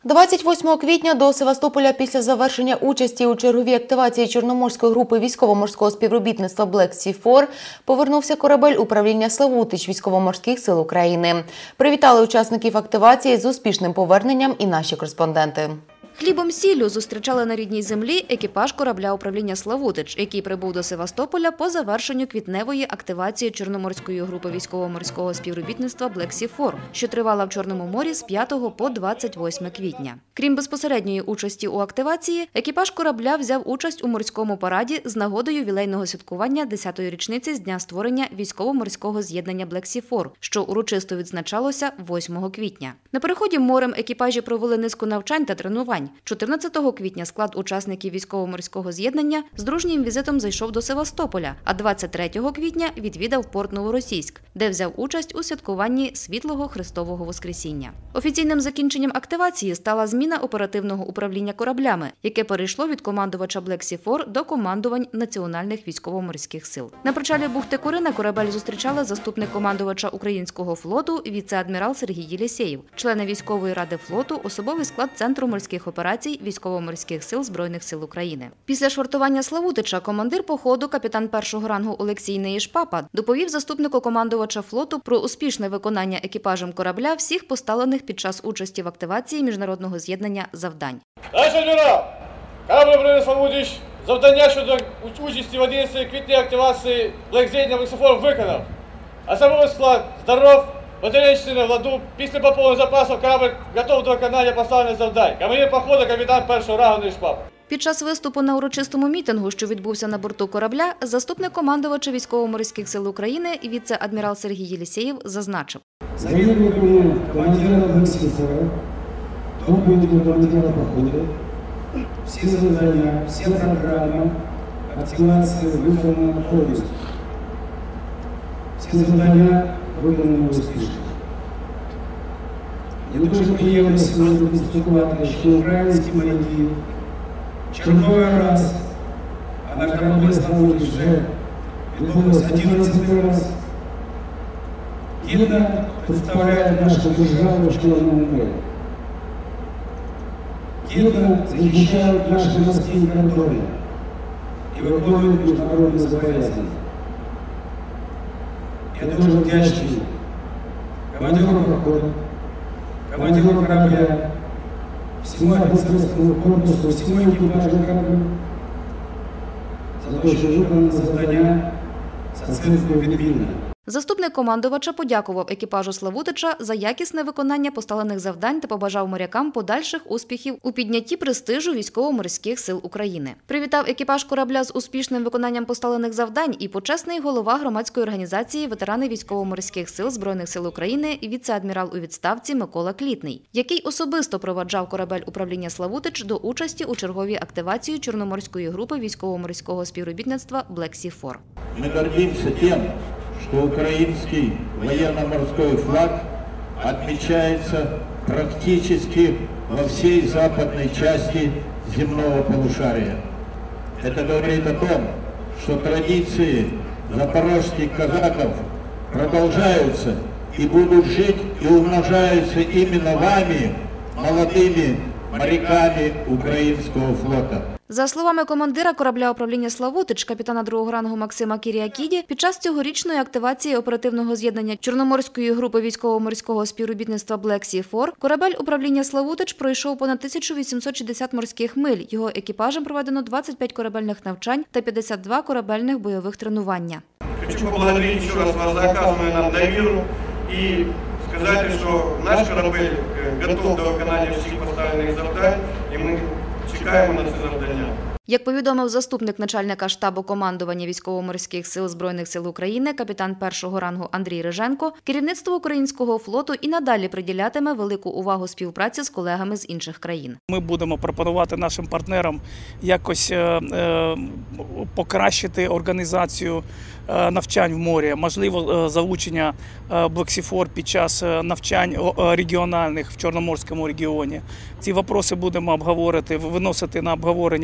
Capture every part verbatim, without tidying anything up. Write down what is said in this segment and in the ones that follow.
двадцять восьмого квітня до Севастополя після завершення участі у черговій активації Чорноморської групи військово-морського співробітництва Black Sea фор повернувся корабель управління «Славутич» Військово-морських сил України. Привітали учасників активації з успішним поверненням і наші кореспонденти. Хлібом-сіллю зустрічали на рідній землі екіпаж корабля управління «Славутич», який прибув до Севастополя по завершенню квітневої активації Чорноморської групи військово-морського співробітництва Black Sea фор, що тривала в Чорному морі з п'ятого по двадцять восьме квітня. Крім безпосередньої участі у активації, екіпаж корабля взяв участь у морському параді з нагодою ювілейного святкування десятої річниці з дня створення військово-морського з'єднання Black Sea фор, що урочисто відзначалося восьмого квітня. На переході морем екіпажі провели низку навчань та тренувань. чотирнадцятого квітня склад учасників військово-морського з'єднання з дружнім візитом зайшов до Севастополя, а двадцять третього квітня відвідав порт Новоросійськ, де взяв участь у святкуванні Світлого Христового Воскресіння. Офіційним закінченням активації стала зміна оперативного управління кораблями, яке перейшло від командувача Black Sea фор до командувань національних військово-морських сил. На причалі бухти Курина корабель зустрічали заступник командувача українського флоту віце-адмірал Сергій Єлісєєв, члени військової ради флоту, особовий склад Центру морських операцій Військово-морських сил Збройних сил України. Після швартування «Славутича» командир походу, капітан першого рангу Олексій Неїшпапа, доповів заступнику командувача флоту про успішне виконання екіпажем корабля всіх поставлених під час участі в активації міжнародного з'єднання завдань. Товариш адмірал, корабль управління «Славутич» завдання щодо участі в одинадцятій квітня активації Black Sea фор виконав. Особовий склад здоров, батарея частина в ладу. Після поповнення запасів корабль готов до виконання поставлених завдань. Командир походу, капітан першого рангу Неїшпапа. Під час виступу на урочистому мітингу, що відбувся на борту корабля, заступник командувача Військово-морських сил України віце-адмірал Сергій Єлісєєв зазначив. Завідуванням командира Black Sea фор, доповіддю командира походу, всі завдання, всі програми активації виконано повністю. Всі завдання виконано успішно. Мені дуже приємно сьогодні констатувати, що українські моряки черговий раз, а на кораблі «Славутич» вже відбулося одинадцятий раз, гідно представляють нашу державу в Чорному морі. Гідно захищають наші морські кордони і виконують міжнародні зобов'язання. Я дуже вдячний командиру походу, командиру корабля, всему офицерскому корпусу, всему экипажу корабля за те, що виконано завдання з оцінкою відмінно. Заступник командувача подякував екіпажу «Славутича» за якісне виконання поставлених завдань та побажав морякам подальших успіхів у піднятті престижу Військово-морських сил України. Привітав екіпаж корабля з успішним виконанням поставлених завдань і почесний голова громадської організації «Ветерани Військово-морських сил Збройних сил України» віце-адмірал у відставці Микола Клітний, який особисто проваджав корабель управління «Славутич» до участі у черговій активації Чорноморської групи військово-морського співробітництва Black Sea фор. Ми гордимося тим, что украинский военно-морской флаг отмечается практически во всей западной части земного полушария. Это говорит о том, что традиции запорожских казаков продолжаются и будут жить и умножаются именно вами, молодыми моряками украинского флота. За словами командира корабля управління «Славутич» капітана другого рангу Максима Кіріакіді, під час цьогорічної активації оперативного з'єднання Чорноморської групи військово-морського співробітництва Black Sea фор корабель управління «Славутич» пройшов понад тисячу вісімсот шістдесят морських миль. Його екіпажем проведено двадцять п'ять корабельних навчань та п'ятдесят два корабельних бойових тренування. Хочу поблагодарить ще раз вас за оказану нам довіру і сказати, що наш корабель готов до виконання всіх поставлених завдань, і ми чекаємо на це завдання. Як повідомив заступник начальника штабу командування Військово-морських сил Збройних сил України, капітан першого рангу Андрій Риженко, керівництво українського флоту і надалі приділятиме велику увагу співпраці з колегами з інших країн. Ми будемо пропонувати нашим партнерам якось е, е, покращити організацію е, навчань в морі, можливо, е, залучення е, Black Sea фор під час навчань е, регіональних в Чорноморському регіоні. Ці питання будемо обговорити, виносити на обговорення робочої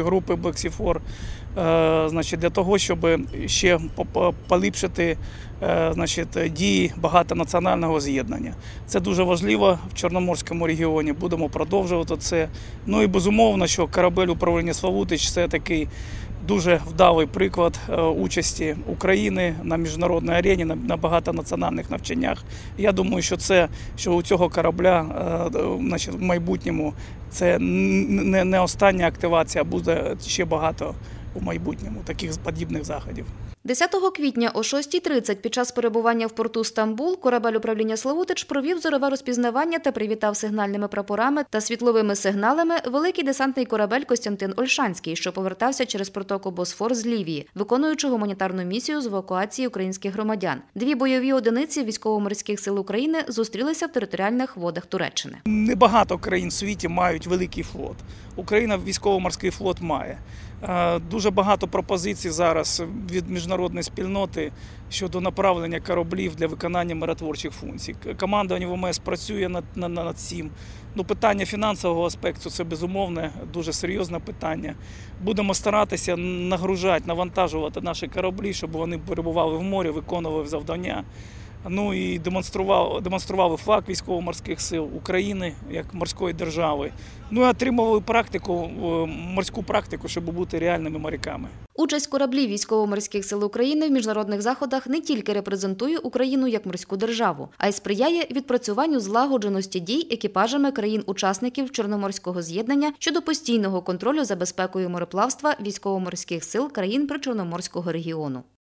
робочої групи Black Sea Four, е, значить, для того, щоб ще поліпшити е, значить, дії багатонаціонального з'єднання. Це дуже важливо в Чорноморському регіоні, будемо продовжувати це. Ну і безумовно, що корабель управління Славутич – це такий дуже вдалий приклад участі України на міжнародній арені, на багатонаціональних навчаннях. Я думаю, що це, що у цього корабля, значить, в майбутньому це не остання активація, а буде ще багато у майбутньому таких подібних заходів. десятого квітня о шостій тридцять під час перебування в порту Стамбул корабель управління Славутич провів зорове розпізнавання та привітав сигнальними прапорами та світловими сигналами великий десантний корабель Костянтин Ольшанський, що повертався через протоку Босфор з Лівії, виконуючи гуманітарну місію з евакуації українських громадян. Дві бойові одиниці військово-морських сил України зустрілися в територіальних водах Туреччини. Небагато країн в світі мають великий флот. Україна військово-морський флот має. Дуже багато пропозицій зараз від міжнародної спільноти щодо направлення кораблів для виконання миротворчих функцій. Командування ВМС працює над, над, над цим. Ну, питання фінансового аспекту – це безумовне, дуже серйозне питання. Будемо старатися нагружати, навантажувати наші кораблі, щоб вони перебували в морі, виконували завдання. Ну і демонстрували, демонстрували флаг військово-морських сил України як морської держави. Ну і отримували практику, морську практику, щоб бути реальними моряками. Участь кораблів військово-морських сил України в міжнародних заходах не тільки репрезентує Україну як морську державу, а й сприяє відпрацюванню злагодженості дій екіпажами країн-учасників Чорноморського з'єднання щодо постійного контролю за безпекою мореплавства військово-морських сил країн Причорноморського регіону.